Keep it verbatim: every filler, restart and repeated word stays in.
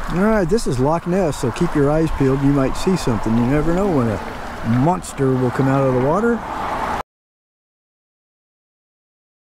Alright, this is Loch Ness, so keep your eyes peeled. You might see something. You never know when a monster will come out of the water.